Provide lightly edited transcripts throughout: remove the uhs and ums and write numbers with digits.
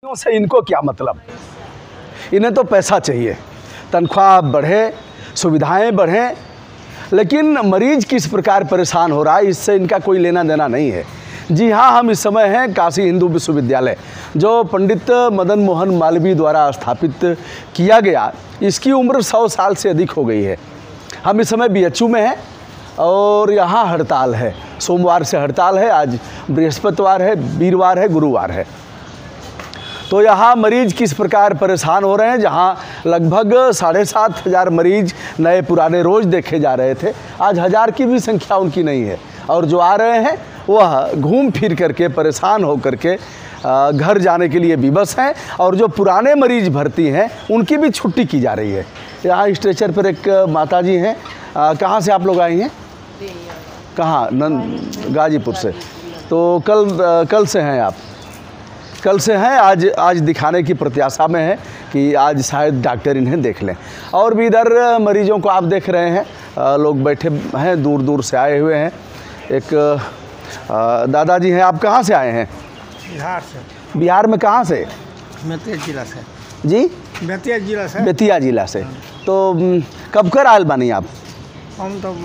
से इनको क्या मतलब, इन्हें तो पैसा चाहिए, तनख्वाह बढ़े, सुविधाएं बढ़ें, लेकिन मरीज किस प्रकार परेशान हो रहा है इससे इनका कोई लेना देना नहीं है। जी हाँ, हम इस समय हैं काशी हिंदू विश्वविद्यालय, जो पंडित मदन मोहन मालवीय द्वारा स्थापित किया गया। इसकी उम्र 100 साल से अधिक हो गई है। हम इस समय BHU में हैं और यहाँ हड़ताल है, सोमवार से हड़ताल है। आज बृहस्पतिवार है, वीरवार है, गुरुवार है। तो यहाँ मरीज किस प्रकार परेशान हो रहे हैं। जहाँ लगभग 7,500 मरीज नए पुराने रोज़ देखे जा रहे थे, आज 1000 की भी संख्या उनकी नहीं है। और जो आ रहे हैं वह घूम फिर करके परेशान हो करके घर जाने के लिए विवश हैं। और जो पुराने मरीज भर्ती हैं उनकी भी छुट्टी की जा रही है। यहाँ स्ट्रेचर पर एक माता जी हैं। कहाँ से आप लोग आई हैं? कहाँ? गाजीपुर से। तो कल से हैं आप? कल से हैं। आज दिखाने की प्रत्याशा में है कि आज शायद डॉक्टर इन्हें देख लें। और भी इधर मरीजों को आप देख रहे हैं, लोग बैठे हैं, दूर दूर से आए हुए हैं। एक दादाजी हैं। आप कहाँ से आए हैं? बिहार से। बिहार में कहाँ से? बेतिया जिला से। जी? बेतिया जिला से। बेतिया जिला से। तो कब कर आयल बानी आप? हम तो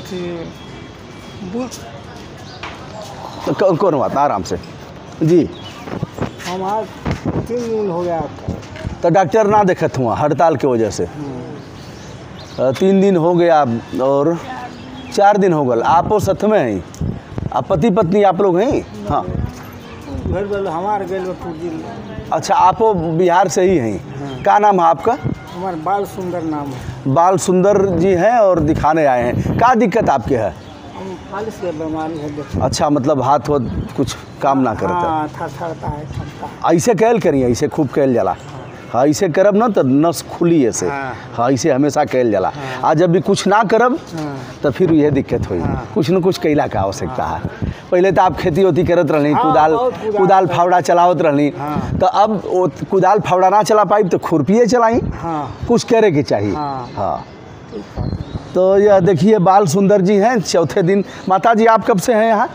कौन बात, आराम से जी। हम आज 3 दिन हो गया। तो डॉक्टर ना देखत हुआ हड़ताल की वजह से? 3 दिन हो गया और 4 दिन हो गल। आपो साथ में हैं? आप पति पत्नी आप लोग हैं? हाँ। हमारे गए। अच्छा, आपो बिहार से ही हैं? क्या नाम है आपका? हमारा बाल सुंदर नाम है। बाल सुंदर जी हैं और दिखाने आए हैं। क्या दिक्कत आपके है? फालिस की बीमारी है। अच्छा, मतलब हाथ वो कुछ काम ना करता? हाँ, थरथरता है। ऐसे कैल करिए, ऐसे खूब कैल जाला। हाँ, ऐसे करब ना तो नस खुली ऐसे। हाँ, ऐसे हमेशा कैल जाला। आज जब भी कुछ ना करब तो फिर यह दिक्कत हुई। कुछ न कुछ कैला का आवश्यकता है। पहले तो आप खेती होती करत रहनी, कुदाल फावड़ा चलावत रहनी। तो अब कुदाल फावड़ा ना चला पाई तो खुरपिए चलाई। कुछ करे के चाहिए। हाँ। तो यह देखिए बाल सुंदर जी हैं, चौथे दिन। माता जी आप कब से हैं यहाँ?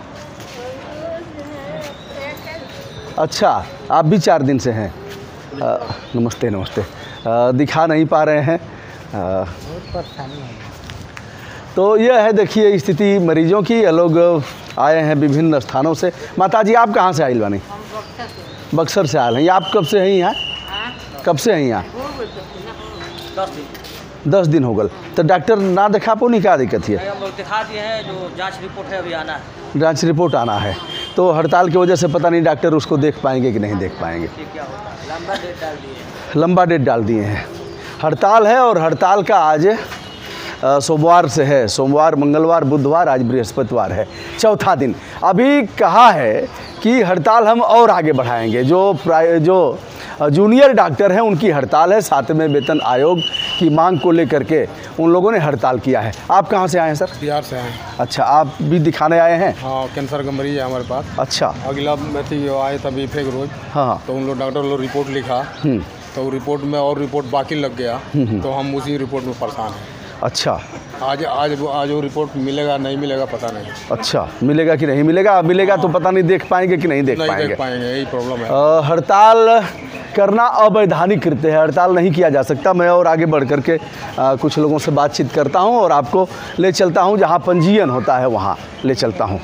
अच्छा, आप भी 4 दिन से हैं। नमस्ते नमस्ते। दिखा नहीं पा रहे हैं। बहुत परेशानी है। तो यह है देखिए स्थिति मरीजों की। ये लोग आए हैं विभिन्न स्थानों से। माता जी आप कहाँ से आइल बानी? बक्सर से आए हैं। आप कब से हैं यहाँ? कब से हैं यहाँ? 10 दिन हो गल। तो डॉक्टर ना दिखा पो नहीं, क्या दिक्कत है? हम लोग दिखा दिए हैं, जो जांच रिपोर्ट है अभी आना है। जांच रिपोर्ट आना है। तो हड़ताल की वजह से पता नहीं डॉक्टर उसको देख पाएंगे कि नहीं देख पाएंगे। क्या होता है? लंबा डेट डाल दिए। लंबा डेट डाल दिए हैं। हड़ताल है और हड़ताल का आज सोमवार से है। सोमवार, मंगलवार, बुधवार, आज बृहस्पतिवार है, चौथा दिन। अभी कहा है कि हड़ताल हम और आगे बढ़ाएंगे। जो जूनियर डॉक्टर हैं उनकी हड़ताल है। 7वें वेतन आयोग की मांग को लेकर के उन लोगों ने हड़ताल किया है। आप कहाँ से आए हैं सर? बिहार से हैं। अच्छा, आप भी दिखाने आए हैं? हाँ, कैंसर का मरीज है हमारे पास। अच्छा। अगला आए तभी फेक रोज। हाँ। तो उन लोग डॉक्टर लोग रिपोर्ट लिखा, तो रिपोर्ट में और रिपोर्ट बाकी लग गया। तो हम उसी रिपोर्ट में परेशान हैं। अच्छा। आज वो रिपोर्ट मिलेगा नहीं मिलेगा पता नहीं। अच्छा, मिलेगा कि नहीं मिलेगा? मिलेगा तो पता नहीं देख पाएंगे कि नहीं देख पाएंगे। यही प्रॉब्लम है। हड़ताल करना अवैधानिक कृत्य है, हड़ताल नहीं किया जा सकता। मैं और आगे बढ़ करके कुछ लोगों से बातचीत करता हूं और आपको ले चलता हूं जहां पंजीयन होता है, वहां ले चलता हूं।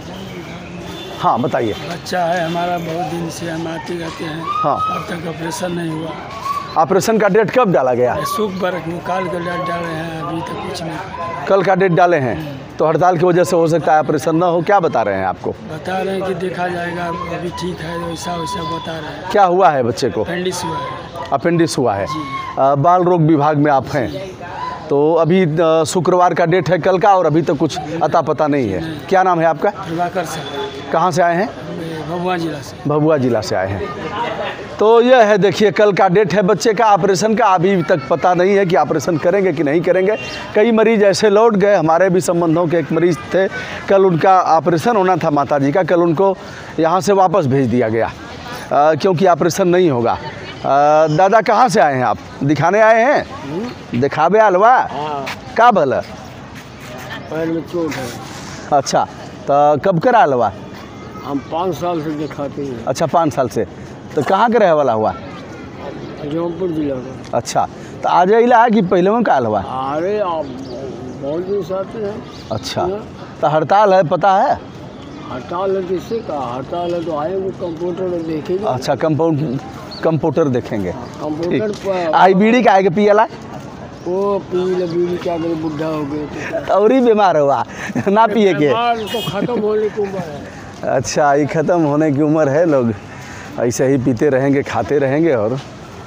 हाँ बताइए। बच्चा है हमारा, बहुत दिन से हम आते रहते हैं। हाँ। अब तक ऑपरेशन नहीं हुआ। ऑपरेशन का डेट कब डाला गया? शुक्र निकाल कर डेट डाले हैं, अभी तक कुछ नहीं। कल का डेट डाले हैं। तो हड़ताल की वजह से हो सकता है ऑपरेशन ना हो। क्या बता रहे हैं आपको? बता रहे हैं कि देखा जाएगा, अभी ठीक है, वैसा वैसा बता रहे हैं। क्या हुआ है बच्चे को? अपेंडिक्स हुआ है। अपेंडिक्स हुआ है। बाल रोग विभाग में आप हैं। तो अभी शुक्रवार का डेट है कल का और अभी तक कुछ अता पता नहीं है। क्या नाम है आपका? प्रभाकर साहब। कहाँ से आए हैं? भभुआ जिला से। भभुआ जिला से आए हैं। तो यह है देखिए कल का डेट है बच्चे का ऑपरेशन का। अभी तक पता नहीं है कि ऑपरेशन करेंगे कि नहीं करेंगे। कई मरीज ऐसे लौट गए। हमारे भी संबंधों के एक मरीज थे, कल उनका ऑपरेशन होना था माता जी का। कल उनको यहाँ से वापस भेज दिया गया क्योंकि ऑपरेशन नहीं होगा। दादा कहाँ से आए हैं आप? दिखाने आए हैं? दिखावे अलवा का भला? पैर में चोट है। अच्छा, तो कब करा अलवा? हम 5 साल से दिखाते हैं। अच्छा, 5 साल से। तो कहाँ के रहे वाला हुआ? जौनपुर जिला का। अच्छा, तो आज अला है कि पहले में काल हुआ? अरे आप बहुत दिन साथ हैं। अच्छा, तो हड़ताल है पता है? हड़ताल है किससे का? हड़ताल है तो आए वो कंप्यूटर देखेंगे। अच्छा, कंप्यूटर देखेंगे। कंप्यूटर पर आई बीड़ी का आगे पियला वो पी बीड़ी क्या करे, बुढ़ा हो गए और ही बीमार हुआ ना पिए के। तो खत्म होने की उम्र है। अच्छा, ये ख़त्म होने की उम्र है, लोग ऐसे ही पीते रहेंगे खाते रहेंगे। और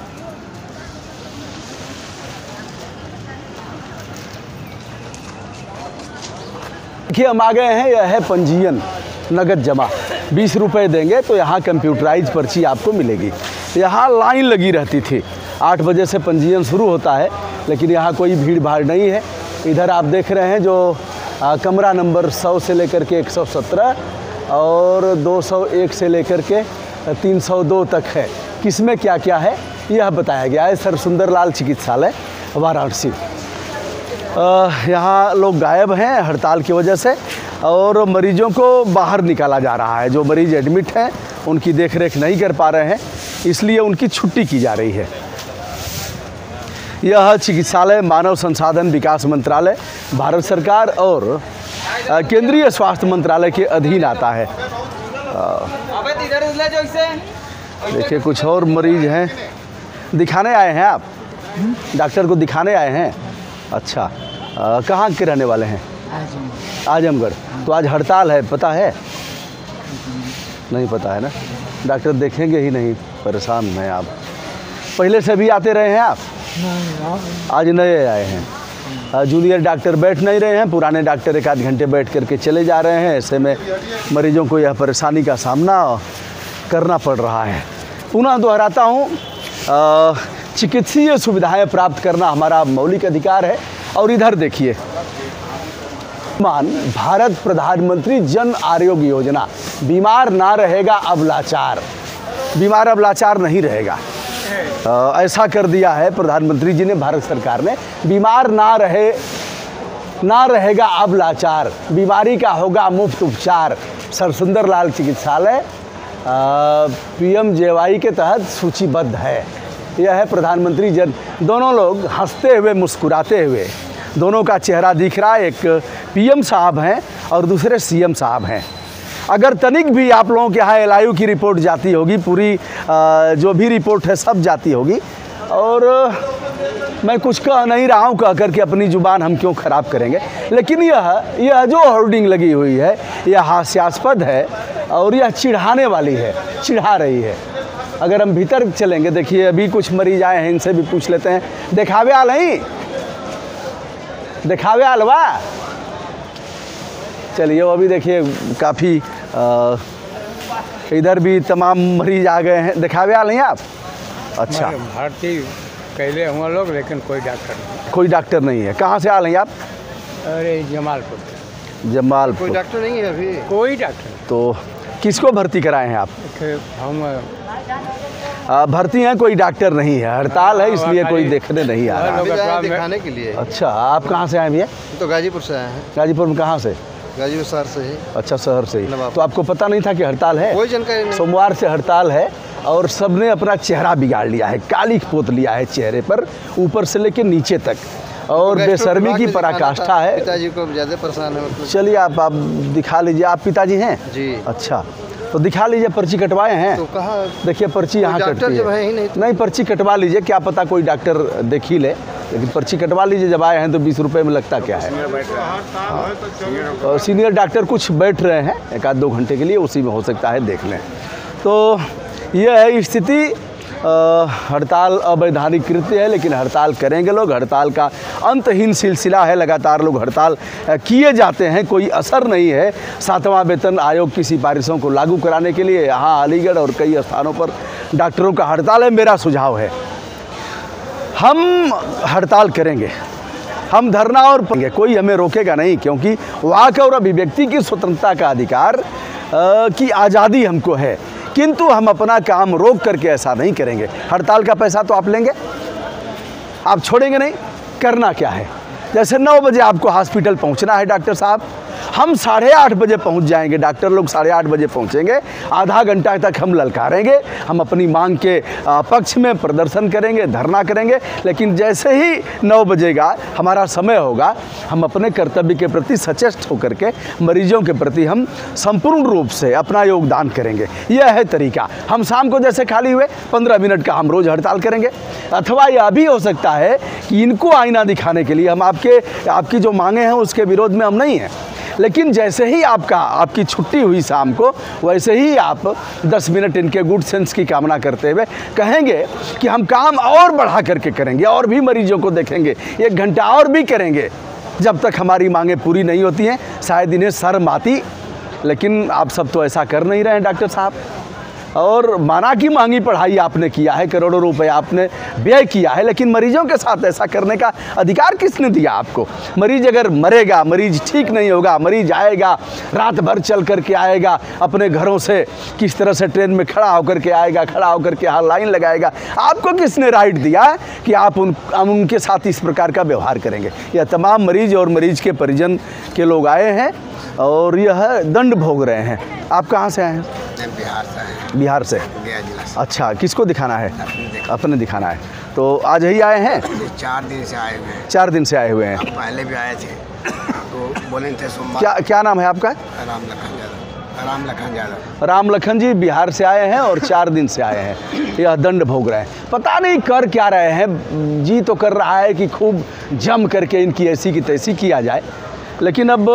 देखिए हम आ गए हैं, यह है पंजीयन नगद जमा। 20 रुपये देंगे तो यहाँ कंप्यूटराइज पर्ची आपको मिलेगी। यहाँ लाइन लगी रहती थी, 8 बजे से पंजीयन शुरू होता है, लेकिन यहाँ कोई भीड़ भाड़ नहीं है। इधर आप देख रहे हैं जो कमरा नंबर 100 से लेकर के 117 और 201 से लेकर के 302 तक है। किसमें क्या क्या है यह बताया गया है। सर सुंदरलाल चिकित्सालय वाराणसी। यहाँ लोग गायब हैं हड़ताल की वजह से और मरीजों को बाहर निकाला जा रहा है। जो मरीज एडमिट हैं उनकी देखरेख नहीं कर पा रहे हैं, इसलिए उनकी छुट्टी की जा रही है। यह चिकित्सालय मानव संसाधन विकास मंत्रालय, भारत सरकार और केंद्रीय स्वास्थ्य मंत्रालय के अधीन आता है। देखिए कुछ और मरीज हैं, दिखाने आए हैं आप? डॉक्टर को दिखाने आए हैं? अच्छा, कहाँ के रहने वाले हैं? आजमगढ़। तो आज हड़ताल है, पता है? नहीं पता है ना। डॉक्टर देखेंगे ही नहीं, परेशान हैं आप। पहले से भी आते रहे हैं आप? आज नए आए हैं। जूनियर डॉक्टर बैठ नहीं रहे हैं, पुराने डॉक्टर 1 आध घंटे बैठ करके चले जा रहे हैं। ऐसे में मरीजों को यह परेशानी का सामना करना पड़ रहा है। पुनः दोहराता हूँ, चिकित्सीय सुविधाएं प्राप्त करना हमारा मौलिक अधिकार है। और इधर देखिए, भारत प्रधानमंत्री जन आरोग्य योजना, बीमार ना रहेगा अब लाचार। बीमार अब लाचार नहीं रहेगा, ऐसा कर दिया है प्रधानमंत्री जी ने, भारत सरकार ने। बीमार ना रहेगा अब लाचार, बीमारी का होगा मुफ्त उपचार। सर सुंदरलाल चिकित्सालय PMJY के तहत सूचीबद्ध है। यह है प्रधानमंत्री जन। दोनों लोग हंसते हुए मुस्कुराते हुए, दोनों का चेहरा दिख रहा है। एक PM साहब हैं और दूसरे CM साहब हैं। अगर तनिक भी आप लोगों के यहाँ LIU की रिपोर्ट जाती होगी, पूरी जो भी रिपोर्ट है सब जाती होगी। और मैं कुछ कह नहीं रहा हूँ, कह करके अपनी ज़ुबान हम क्यों ख़राब करेंगे। लेकिन यह जो होर्डिंग लगी हुई है यह हास्यास्पद है और यह चिढ़ाने वाली है, चिढ़ा रही है। अगर हम भीतर चलेंगे, देखिए अभी कुछ मरीज आए हैं, इनसे भी पूछ लेते हैं। दिखावे आल नहीं? दिखावे आलवा? चलिए, वो अभी देखिए काफ़ी इधर भी तमाम मरीज आ गए हैं। दिखावे आल नहीं आप? अच्छा, भर्ती कैले हुआ लोग, लेकिन कोई डॉक्टर नहीं। कोई डॉक्टर नहीं है। कहाँ से आ रहे हैं आप? अरे जमालपुर। जमालपुर। कोई डॉक्टर नहीं है अभी? कोई डॉक्टर। तो किसको भर्ती कराए हैं आप? हम भर्ती हैं, कोई डॉक्टर नहीं है। हड़ताल है इसलिए कोई देखने नहीं आ रहा। दिखाने के लिए। अच्छा, आप कहाँ से आए भैया? तो गाजीपुर से आए हैं। गाजीपुर में कहाँ से? गाजीपुर शहर से ही। अच्छा, शहर से ही। तो आपको पता नहीं था कि हड़ताल है? कोई जानकारी नहीं। सोमवार से हड़ताल है और सबने अपना चेहरा बिगाड़ लिया है, काली पोत लिया है चेहरे पर, ऊपर से लेकर नीचे तक। और बेशर्मी की पराकाष्ठा है। पिताजी को ज़्यादा परेशान है। चलिए आप दिखा लीजिए। आप पिताजी हैं? जी। अच्छा, तो दिखा लीजिए। पर्ची कटवाए हैं? तो कहाँ? देखिए पर्ची यहाँ कटती है। नहीं, पर्ची कटवा लीजिए, क्या पता कोई डॉक्टर देख ही ले, लेकिन पर्ची कटवा लीजिए। जब आए हैं तो 20 रुपये में लगता क्या है। और सीनियर डॉक्टर कुछ बैठ रहे हैं 1 आध 2 घंटे के लिए, उसी में हो सकता है देख लें। तो यह है स्थिति। हड़ताल अवैधानिक कृत्य है, लेकिन हड़ताल करेंगे लोग। हड़ताल का अंतहीन सिलसिला है, लगातार लोग हड़ताल किए जाते हैं, कोई असर नहीं है। 7वां वेतन आयोग की सिफारिशों को लागू कराने के लिए यहाँ अलीगढ़ और कई स्थानों पर डॉक्टरों का हड़ताल है। मेरा सुझाव है हम हड़ताल करेंगे, हम धरना और कोई हमें रोकेगा नहीं, क्योंकि वाक और अभिव्यक्ति की स्वतंत्रता का अधिकार की आज़ादी हमको है। किंतु हम अपना काम रोक करके ऐसा नहीं करेंगे। हड़ताल का पैसा तो आप लेंगे, आप छोड़ेंगे नहीं। करना क्या है? जैसे 9 बजे आपको हॉस्पिटल पहुंचना है डॉक्टर साहब, हम 8:30 बजे पहुंच जाएंगे, डॉक्टर लोग 8:30 बजे पहुंचेंगे, आधा घंटा तक हम ललकारेंगे, हम अपनी मांग के पक्ष में प्रदर्शन करेंगे, धरना करेंगे। लेकिन जैसे ही 9 बजेगा, हमारा समय होगा, हम अपने कर्तव्य के प्रति सचेत होकर के मरीजों के प्रति हम संपूर्ण रूप से अपना योगदान करेंगे। यह है तरीका। हम शाम को जैसे खाली हुए 15 मिनट का हम रोज़ हड़ताल करेंगे। अथवा यह भी हो सकता है कि इनको आईना दिखाने के लिए हम आपकी जो मांगे हैं उसके विरोध में हम नहीं हैं, लेकिन जैसे ही आपकी छुट्टी हुई शाम को, वैसे ही आप 10 मिनट इनके गुड सेंस की कामना करते हुए कहेंगे कि हम काम और बढ़ा करके करेंगे, और भी मरीजों को देखेंगे, 1 घंटा और भी करेंगे। जब तक हमारी मांगे पूरी नहीं होती हैं, शायद इन्हें शर्म आती, लेकिन आप सब तो ऐसा कर नहीं रहे हैं डॉक्टर साहब। और माना कि महंगी पढ़ाई आपने किया है, करोड़ों रुपए आपने व्यय किया है, लेकिन मरीजों के साथ ऐसा करने का अधिकार किसने दिया आपको? मरीज अगर मरेगा, मरीज ठीक नहीं होगा, मरीज आएगा, रात भर चल करके आएगा, अपने घरों से किस तरह से ट्रेन में खड़ा होकर के आएगा, खड़ा होकर के यहाँ लाइन लगाएगा। आपको किसने राइट दिया है कि आप उनके साथ इस प्रकार का व्यवहार करेंगे? यह तमाम मरीज और मरीज के परिजन के लोग आए हैं और यह दंड भोग रहे हैं। आप कहाँ से आए हैं? बिहार से है। बिहार से? गया जिला से। अच्छा, किसको दिखाना है? अपने दिखाना है। तो आज ही आए हैं? 4 दिन से आए हुए हैं। 4 दिन से आए हुए हैं। पहले भी आए थे तो बोले थे सोमवार। क्या नाम है आपका? राम लखन यादव। राम लखन यादव। राम लखन जी बिहार से आए हैं और 4 दिन से आए हैं। यह दंड भोग रहे हैं। पता नहीं कर क्या रहे हैं। जी तो कर रहा है कि खूब जम करके इनकी ऐसी की तैसी किया जाए, लेकिन अब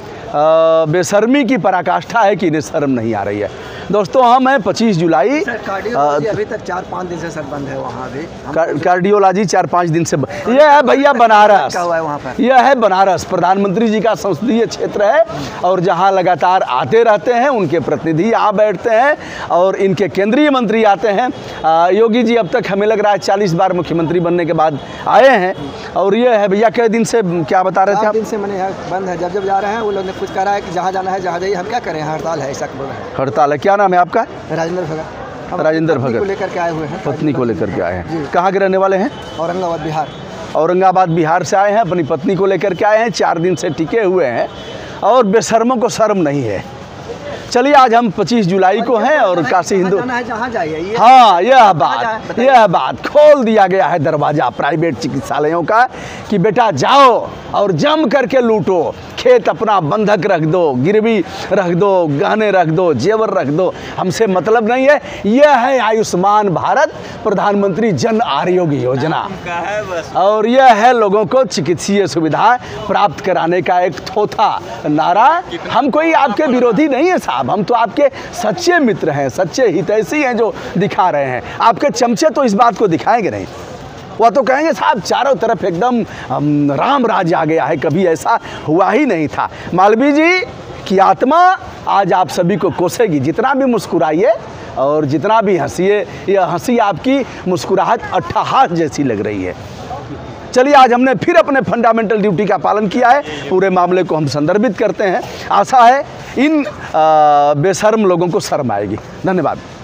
बेशर्मी की पराकाष्ठा है कि इन्हें शर्म नहीं आ रही है। दोस्तों, हम हैं 25 जुलाई। अभी तक 4-5 दिन से सर बंद है वहाँ भी। कार्डियोलॉजी 4-5 दिन से यह है भैया बनारस। क्या हुआ है वहाँ पर? यह है बनारस, प्रधानमंत्री जी का संसदीय क्षेत्र है और जहाँ लगातार आते रहते हैं, उनके प्रतिनिधि यहाँ बैठते हैं और इनके केंद्रीय मंत्री आते हैं। योगी जी अब तक हमें लग रहा है 40 बार मुख्यमंत्री बनने के बाद आए हैं। और ये है भैया, कई दिन से क्या बता रहे थे आप? 4 दिन से मैंने यहाँ बंद है। जब जा रहे हैं वो लोग ने कुछ कह रहा है कि जहाँ जाना है जहाँ जाइए, हम क्या करें, हड़ताल है, ऐसा बोल रहे हैं। हड़ताल है। क्या नाम है आपका? राजेंद्र भगत। राजेंद्र भगत को लेकर के आए हुए हैं। पत्नी को लेकर के आए हैं। कहाँ के रहने वाले हैं? औरंगाबाद बिहार। औरंगाबाद बिहार से आए हैं, अपनी पत्नी को लेकर के आए हैं। 4 दिन से टिके हुए हैं और बेशर्मों को शर्म नहीं है। चलिए, आज हम 25 जुलाई को हैं और काशी हिंदू जहाँ जाइए। हाँ, यह बात खोल दिया गया है दरवाज़ा प्राइवेट चिकित्सालयों का कि बेटा जाओ और जम करके लूटो। खेत अपना बंधक रख दो, गिरवी रख दो, गहने रख दो, जेवर रख दो, हमसे मतलब नहीं है। यह है आयुष्मान भारत प्रधानमंत्री जन आरोग्य योजना, और यह है लोगों को चिकित्सीय सुविधा प्राप्त कराने का एक थोथा नारा। हम कोई आपके विरोधी नहीं है साहब, हम तो आपके सच्चे मित्र हैं, सच्चे हितैषी हैं जो दिखा रहे हैं। आपके चमचे तो इस बात को दिखाएंगे नहीं। वह तो कहेंगे साहब चारों तरफ एकदम राम राज आ गया है, कभी ऐसा हुआ ही नहीं था। मालवीय जी की आत्मा आज आप सभी को कोसेगी। जितना भी मुस्कुराइए और जितना भी हंसिए, यह हंसी आपकी मुस्कुराहट अट्टहास जैसी लग रही है। चलिए, आज हमने फिर अपने फंडामेंटल ड्यूटी का पालन किया है। पूरे मामले को हम संदर्भित करते हैं। आशा है इन बेशर्म लोगों को शर्म आएगी। धन्यवाद।